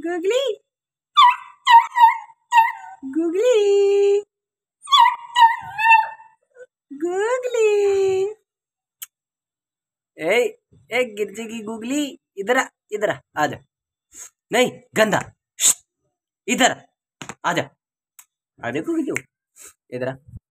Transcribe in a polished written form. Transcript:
Googly googly googly. ए ए गिर जाएगी गुगली। इधर आ, इधर आ जा। नहीं गंदा, इधर आ जा। आ देखो क्यों, इधर आ।